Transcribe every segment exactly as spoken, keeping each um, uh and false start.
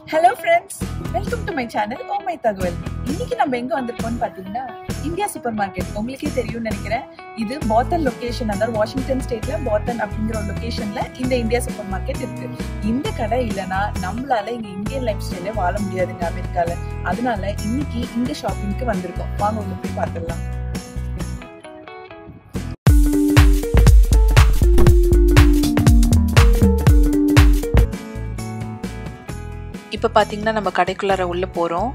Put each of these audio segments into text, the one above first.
Hello friends, welcome to my channel Oh My Tagwal. இன்னைக்கு நம்ம எங்க வந்திருக்கோம்னு பாத்தீங்கன்னா இந்தியா சூப்பர் மார்க்கெட். உங்களுக்கே தெரியும்னு நினைக்கிறேன். இது பாத்தன் லொகேஷன், அதாவது வாஷிங்டன் ஸ்டேட்ல பாத்தன் அப்படிங்கிற ஒரு லொகேஷன்ல இந்த இந்தியா சூப்பர் மார்க்கெட் இருக்கு. இந்த கடை இல்லைன்னா நம்மளால இங்க இந்தியன் லைஃப் ஸ்டைல வாழ முடியாதுங்க அமெரிக்கால. அதனால இன்னைக்கு இந்த ஷாப்பிங்க்கு வந்திருக்கோம். வாங்க உள்ள போய் பார்த்துடலாம். இப்போ பார்த்தீங்கன்னா நம்ம கடைக்குள்ளார உள்ளே போகிறோம்.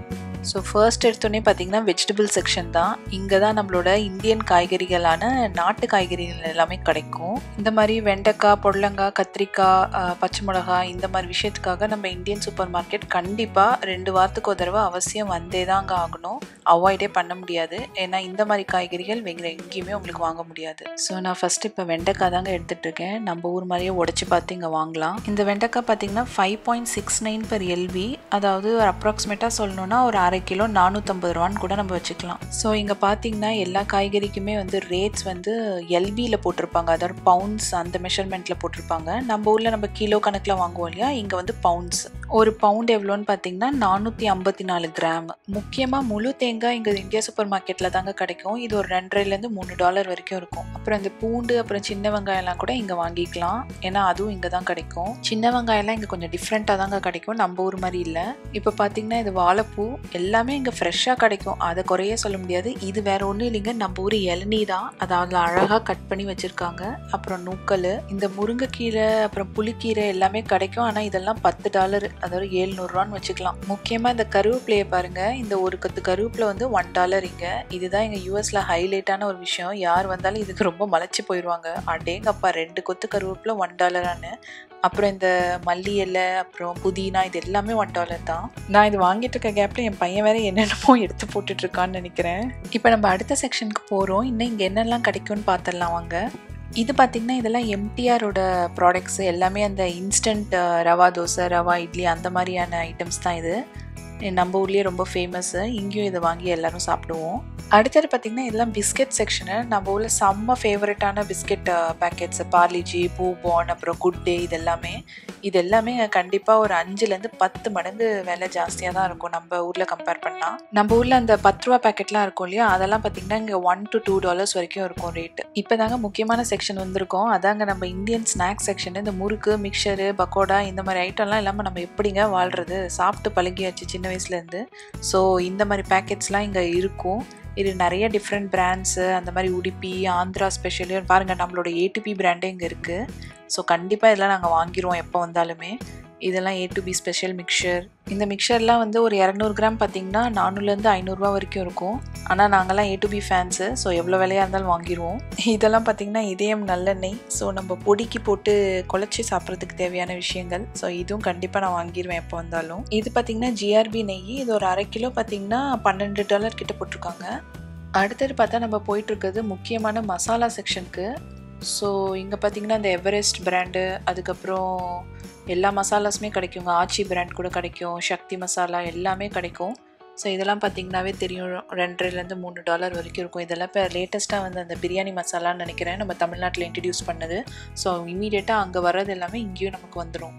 ஸோ ஃபர்ஸ்ட் எடுத்தோடனே பார்த்தீங்கன்னா வெஜிடபிள் செக்ஷன் தான். இங்கே தான் நம்மளோட இந்தியன் காய்கறிகளான நாட்டு காய்கறிகள் எல்லாமே கிடைக்கும். இந்த மாதிரி வெண்டைக்காய், பொடலங்காய், கத்திரிக்காய், பச்சை மிளகாய் இந்த மாதிரி விஷயத்துக்காக நம்ம இந்தியன் சூப்பர் மார்க்கெட் கண்டிப்பாக ரெண்டு வாரத்துக்கு ஒரு தடவை அவசியம் வந்தே தாங்க ஆகணும். அவாய்டே பண்ண முடியாது. ஏன்னா இந்த மாதிரி காய்கறிகள் வேறு எங்கேயுமே உங்களுக்கு வாங்க முடியாது. ஸோ நான் ஃபஸ்ட்டு இப்போ வெண்டைக்காய் தாங்க எடுத்துகிட்டு இருக்கேன். நம்ம ஊர் மாதிரியே உடச்சி பார்த்து இங்கே வாங்கலாம். இந்த வெண்டைக்காய் பார்த்தீங்கன்னா five point six nine per LB, அதாவது ஒரு அப்ராக்சிமேட்டாக சொல்லணும்னா ஒரு அரை கிலோ நானூற்றம்பது ரூபான்னு கூட நம்ம வச்சுக்கலாம். ஸோ இங்கே பார்த்தீங்கன்னா எல்லா காய்கறிக்குமே வந்து ரேட்ஸ் வந்து எல்பியில் போட்டிருப்பாங்க, அதாவது பவுண்ட்ஸ் அந்த மெஷர்மெண்ட்டில் போட்டிருப்பாங்க. நம்ம ஊரில் நம்ம கிலோ கணக்கில் வாங்குவோம் இல்லையா, இங்கே வந்து பவுண்ட்ஸ். ஒரு பவுண்ட் எவ்வளோன்னு பார்த்தீங்கன்னா நானூற்றி ஐம்பத்தி நாலு கிராம். முக்கியமாக முழு தேங்காய் இங்கே இந்தியா சூப்பர் மார்க்கெட்டில் தாங்க கிடைக்கும். இது ஒரு ரெண்டரைலேருந்து மூணு டாலர் வரைக்கும் இருக்கும். அப்புறம் இந்த பூண்டு அப்புறம் சின்ன வெங்காயம்லாம் கூட இங்கே வாங்கிக்கலாம், ஏன்னா அதுவும் இங்கே தான் கிடைக்கும். சின்ன வெங்காயம்லாம் இங்கே கொஞ்சம் டிஃப்ரெண்ட்டாக தாங்க கிடைக்கும், நம்ம ஊர் மாதிரி இல்லை. இப்போ பார்த்தீங்கன்னா இது வாழைப்பூ எல்லாமே இங்கே ஃப்ரெஷ்ஷாக கிடைக்கும், அதை குறைய சொல்ல முடியாது. இது வேற ஒன்றும் இல்லைங்க, நம்ம ஊர் இளநீ தான், அதாவது அழகாக கட் பண்ணி வச்சுருக்காங்க. அப்புறம் நூக்கல், இந்த முருங்கைக்கீரை அப்புறம் புளிக்கீரை எல்லாமே கிடைக்கும். ஆனால் இதெல்லாம் பத்து டாலர், அதாவது ஏழ்நூறுவான்னு வச்சுக்கலாம். முக்கியமாக இந்த கருவேப்பிலையை பாருங்க, இந்த ஒரு கொத்து கருவேப்பிலை வந்து ஒன் டாலர் இங்கே. இதுதான் எங்கள் யூஎஸ்ல ஹைலைட்டான ஒரு விஷயம். யார் வந்தாலும் இதுக்கு ரொம்ப மலைச்சு போயிடுவாங்க. அடேங்கப்பா, ரெண்டு கொத்து கருவேப்பிலை ஒன் டாலரானு. அப்புறம் இந்த மல்லி இலை அப்புறம் புதினா இது எல்லாமே ஒன் டாலர் தான். நான் இது வாங்கிட்டு இருக்க கேப்ல என் பையன் வேற என்னென்னமோ எடுத்து போட்டுட்டு இருக்கான்னு நினைக்கிறேன். இப்போ நம்ம அடுத்த செக்ஷனுக்கு போகிறோம். இன்னும் இங்கே என்னெல்லாம் கிடைக்கும்னு பார்த்துடலாம் வாங்க. இது பார்த்திங்கன்னா இதெல்லாம் எம்டிஆரோட ப்ராடக்ட்ஸு எல்லாமே, அந்த இன்ஸ்டன்ட் ரவா தோசை, ரவா இட்லி அந்த மாதிரியான ஐட்டம்ஸ் தான் இது. நம்ம ஊர்லேயே ரொம்ப ஃபேமஸ்ஸு, இங்கேயும் இதை வாங்கி எல்லோரும் சாப்பிடுவோம். அடுத்தது பார்த்திங்கன்னா இதெல்லாம் பிஸ்கெட் செக்ஷனு. நம்ம ஊரில் செம்ம ஃபேவரட்டான பிஸ்கெட் பேக்கெட்ஸு, பார்லிஜி, பூபான் அப்புறம் குட் டே, இது எல்லாமே இது எல்லாமே கண்டிப்பாக ஒரு அஞ்சுலேருந்து பத்து மடங்கு விலை ஜாஸ்தியாக தான் இருக்கும் நம்ம ஊரில் கம்பேர் பண்ணால். நம்ம ஊரில் அந்த பத்து ரூபா பேக்கெட்லாம் இருக்கும் இல்லையா, அதெல்லாம் பார்த்திங்கன்னா இங்கே ஒன் டு டூ டாலர்ஸ் வரைக்கும் இருக்கும் ரேட்டு. இப்போ தாங்க முக்கியமான செக்ஷன் வந்திருக்கோம், அதாங்க நம்ம இந்தியன் ஸ்நாக்ஸ் செக்ஷனு. இந்த முறுக்கு, மிக்சரு, பக்கோடா இந்த மாதிரி ஐட்டம்லாம் இல்லாமல் நம்ம எப்படிங்க வாழ்கிறது, சாப்பிட்டு பழகியாச்சு சின்ன வயசுலேருந்து. ஸோ இந்த மாதிரி பேக்கெட்ஸ்லாம் இங்கே இருக்கும். இது நிறைய டிஃப்ரெண்ட் பிராண்ட்ஸு, அந்த மாதிரி உடுப்பி, ஆந்திரா ஸ்பெஷலு பாருங்கள், நம்மளோட ஏடிபி பிராண்டே இங்கே இருக்குது. ஸோ கண்டிப்பாக இதெல்லாம் நாங்கள் வாங்கிடுவோம் எப்போ வந்தாலுமே. இதெல்லாம் A to B special mixture. இந்த மிக்சர்லாம் வந்து ஒரு இரநூறு கிராம் பார்த்திங்கன்னா நானூறுலேருந்து ஐநூறுரூவா வரைக்கும் இருக்கும். ஆனால் நாங்கள்லாம் A to B fans, so எவ்வளோ விலையாக இருந்தாலும் வாங்கிடுவோம். இதெல்லாம் பார்த்திங்கன்னா இதயம் நல்லெண்ணெய். ஸோ நம்ம பொடிக்கு போட்டு குழச்சி சாப்பிட்றதுக்கு தேவையான விஷயங்கள். ஸோ இதுவும் கண்டிப்பாக நான் வாங்கிடுவேன் எப்போ வந்தாலும். இது பார்த்திங்கன்னா ஜிஆர்பி நெய். இது ஒரு அரை கிலோ பார்த்திங்கன்னா பன்னெண்டு டாலர் கிட்ட போட்டிருக்காங்க. அடுத்தது பார்த்தா நம்ம போயிட்டுருக்கிறது முக்கியமான மசாலா செக்ஷனுக்கு. ஸோ இங்கே பார்த்திங்கன்னா இந்த எவரெஸ்ட் பிராண்டு, அதுக்கப்புறம் எல்லா மசாலாஸுமே கிடைக்குங்க. ஆச்சி பிராண்ட் கூட கிடைக்கும், சக்தி மசாலா எல்லாமே கிடைக்கும். ஸோ இதெல்லாம் பார்த்திங்கனாவே தெரியும், ரெண்டரைலேருந்து மூணு டாலர் வரைக்கும் இருக்கும். இதெல்லாம் இப்போ லேட்டஸ்ட்டாக வந்து அந்த பிரியாணி மசாலான்னு நினைக்கிறேன், நம்ம தமிழ்நாட்டில் இன்ட்ரடியூஸ் பண்ணது. ஸோ இமீடியட்டாக அங்கே வர்றது எல்லாமே இங்கேயும் நமக்கு வந்துடும்.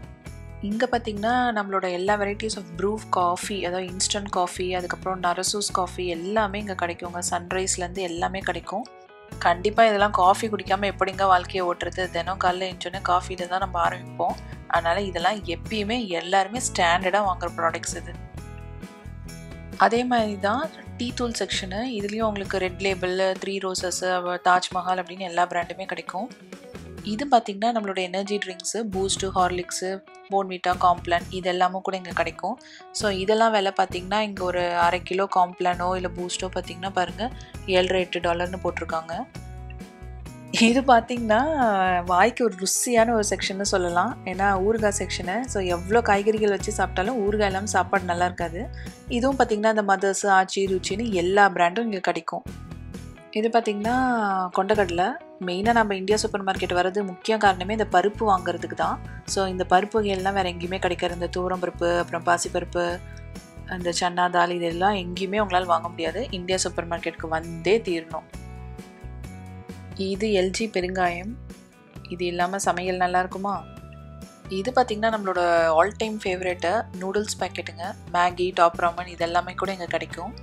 இங்கே பார்த்திங்கன்னா நம்மளோட எல்லா வெரைட்டிஸ் ஆஃப் ப்ரூ காஃபி, அதாவது இன்ஸ்டன்ட் காஃபி, அதுக்கப்புறம் நரசூஸ் காஃபி எல்லாமே இங்கே கிடைக்குங்க. சன்ரைஸ்லேருந்து எல்லாமே கிடைக்கும். கண்டிப்பாக இதெல்லாம் காஃபி குடிக்காமல் எப்படிங்க வாழ்க்கையை ஓட்டுறது, தினம் காலையில் எழுந்தோடனே காஃபியில் தான் நம்ம ஆரம்பிப்போம். அதனால் இதெல்லாம் எப்பயுமே எல்லாருமே ஸ்டாண்டர்டாக வாங்குகிற ப்ராடக்ட்ஸ் இது. அதே மாதிரி தான் டீ தூள் செக்ஷனு. இதுலேயும் உங்களுக்கு red label, three roses, Taj Mahal அப்படின்னு எல்லா பிராண்டுமே கிடைக்கும். இது பார்த்திங்கன்னா நம்மளோட energy drinks, boost, Horlicks, Bournvita, Complan இது எல்லாமும் கூட இங்கே கிடைக்கும். ஸோ இதெல்லாம் விலை பார்த்திங்கன்னா இங்கே ஒரு அரை கிலோ காம்ப்ளானோ இல்லை பூஸ்ட்டோ பார்த்திங்கன்னா பாருங்கள் ஏழரை எட்டு டாலர்னு போட்டிருக்காங்க. இது பார்த்திங்கன்னா வாய்க்கு ஒரு ருசியான ஒரு செக்ஷன்னு சொல்லலாம், ஏன்னா ஊறுகாய் செக்ஷனு. ஸோ எவ்வளோ காய்கறிகள் வச்சு சாப்பிட்டாலும் ஊறுகாய் இல்லாமல் சாப்பாடு நல்லா இருக்காது. இதுவும் பார்த்திங்கன்னா இந்த மதர்ஸு, ஆச்சி, ருச்சின்னு எல்லா பிராண்டும் இங்கே கிடைக்கும். இது பார்த்திங்கன்னா கொண்டக்கடலை. மெயினாக நம்ம இந்தியா சூப்பர் மார்க்கெட் வர்றது முக்கிய காரணமே இந்த பருப்பு வாங்குறதுக்கு தான். ஸோ இந்த பருப்பு வகையெல்லாம் வேறு எங்கேயுமே கிடைக்காது. இந்த தூரம் பருப்பு, அப்புறம் பாசிப்பருப்பு, அந்த சன்னா தால் இதெல்லாம் எங்கேயுமே உங்களால் வாங்க முடியாது. இந்தியா சூப்பர் மார்க்கெட்டுக்கு வந்தே தீரணும். இது எல்ஜி பெருங்காயம். இது இல்லாமல் சமையல் நல்லா இருக்குமா? இது பார்த்திங்கன்னா நம்மளோட ஆல் டைம் ஃபேவரெட்டு நூடுல்ஸ் பேக்கெட்டுங்க. மேகி, டாப் ராமன் இதெல்லாமே கூட இங்கே கிடைக்கும்.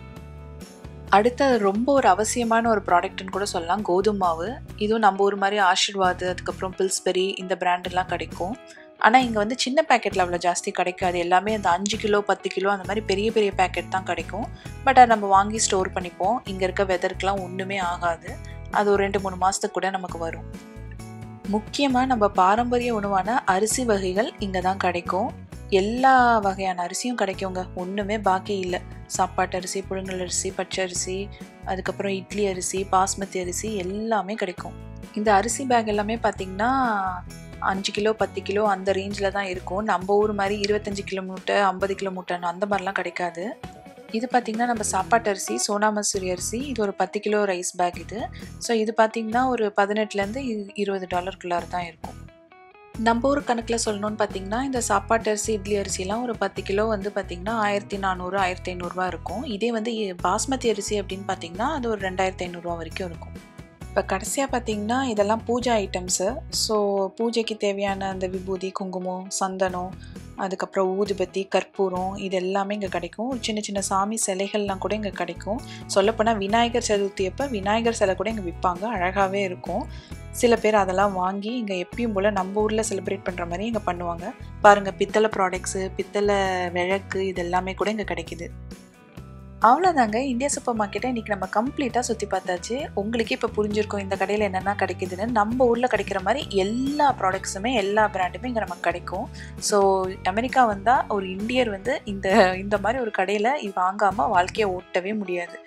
அடுத்த ரொம்ப ஒரு அவசியமான ஒரு ப்ராடக்ட்னு கூட சொல்லலாம், கோதுமை மாவு. இதுவும் நம்ம ஊர் மாதிரி ஆஷிர்வாத், அதுக்கப்புறம் பில்ஸ்பெரி இந்த பிராண்டெல்லாம் கிடைக்கும். ஆனால் இங்கே வந்து சின்ன பேக்கெட்டில் அவ்வளோ ஜாஸ்தி கிடைக்காது. எல்லாமே அந்த அஞ்சு கிலோ பத்து கிலோ அந்த மாதிரி பெரிய பெரிய பேக்கெட் தான் கிடைக்கும். பட் அதை நம்ம வாங்கி ஸ்டோர் பண்ணிப்போம். இங்கே இருக்க வெதருக்கெலாம் ஒன்றுமே ஆகாது. அது ஒரு ரெண்டு மூணு மாதத்துக்கு கூட நமக்கு வரும். முக்கியமாக நம்ம பாரம்பரிய உணவான அரிசி வகைகள் இங்கே தான் கிடைக்கும். எல்லா வகையான அரிசியும் கிடைக்குங்க, ஒன்றுமே பாக்கி இல்லை. சாப்பாட்டு அரிசி, புழுங்கல் அரிசி, பச்சை அரிசி, அதுக்கப்புறம் இட்லி அரிசி, பாஸ்மதி அரிசி எல்லாமே கிடைக்கும். இந்த அரிசி பேக் எல்லாமே பார்த்திங்கன்னா அஞ்சு கிலோ பத்து கிலோ அந்த ரேஞ்சில் தான் இருக்கும். நம்ம ஊர் மாதிரி இருபத்தஞ்சி கிலோ மூட்டை ஐம்பது கிலோ மூட்டைன்னு அந்த மாதிரிலாம் கிடைக்காது. இது பார்த்திங்கன்னா நம்ம சாப்பாட்டு அரிசி, சோனா மசூரி அரிசி. இது ஒரு பத்து கிலோ ரைஸ் பேக் இது. ஸோ இது பார்த்திங்கன்னா ஒரு பதினெட்டுலேருந்து இருபது டாலருக்குள்ளார தான் இருக்கும். நம்ம ஊர் கணக்கில் சொல்லணும்னு பார்த்திங்கன்னா இந்த சாப்பாட்டு அரிசி, இட்லி அரிசிலாம் ஒரு பத்து கிலோ வந்து பார்த்திங்கன்னா ஆயிரத்தி நானூறு ஆயிரத்தி ஐநூறுரூவா இருக்கும். இதே வந்து பாஸ்மதி அரிசி அப்படின்னு பார்த்திங்கன்னா அது ஒரு ரெண்டாயிரத்தி ஐநூறுரூவா வரைக்கும் இருக்கும். இப்போ கடைசியாக பார்த்திங்கன்னா இதெல்லாம் பூஜை ஐட்டம்ஸு. ஸோ பூஜைக்கு தேவையான அந்த விபூதி, குங்குமம், சந்தனம், அதுக்கப்புறம் ஊதுபத்தி, கற்பூரம் இது எல்லாமே இங்கே கிடைக்கும். சின்ன சின்ன சாமி சிலைகள்லாம் கூட இங்கே கிடைக்கும். சொல்லப்போனால் விநாயகர் சதுர்த்தி அப்போ விநாயகர் சிலை கூட இங்கே விற்பாங்க, அழகாகவே இருக்கும். சில பேர் அதெல்லாம் வாங்கி இங்கே எப்பயும் போல் நம்ம ஊரில் செலிப்ரேட் பண்ணுற மாதிரி இங்கே பண்ணுவாங்க. பாருங்கள், பித்தளை ப்ராடக்ட்ஸு, பித்தளை விளக்கு இது எல்லாமே கூட இங்கே கிடைக்கிது. அவ்வளோதாங்க, இந்தியா சூப்பர் மார்க்கெட்டை இன்றைக்கி நம்ம கம்ப்ளீட்டாக சுற்றி பார்த்தாச்சு. உங்களுக்கே இப்போ புரிஞ்சிருக்கும் இந்த கடையில் என்னென்ன கிடைக்குதுன்னு. நம்ம ஊரில் கிடைக்கிற மாதிரி எல்லா ப்ராடக்ட்ஸுமே எல்லா பிராண்டுமே இங்கே நமக்கு கிடைக்கும். ஸோ அமெரிக்கா வந்தால் ஒரு இந்தியர் வந்து இந்த இந்த மாதிரி ஒரு கடையில் வாங்காமல் வாழ்க்கையை ஓட்டவே முடியாது.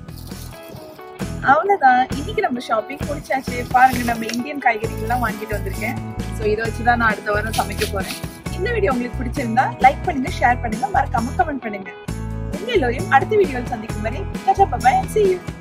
அவ்வளோதான், இன்னைக்கு நம்ம ஷாப்பிங் முடிச்சாச்சு. பாருங்க, நம்ம இந்தியன் காய்கறிகள்லாம் வாங்கிட்டு வந்திருக்கேன். ஸோ இதை வச்சு தான் நான் அடுத்த வாரம் சமைக்க போகிறேன். இந்த வீடியோ உங்களுக்கு பிடிச்சிருந்தா லைக் பண்ணுங்க, ஷேர் பண்ணுங்க, மறக்காம கமெண்ட் பண்ணுங்க. உங்க எல்லோரையும் அடுத்த வீடியோவில் சந்திக்கும் வரை, see you.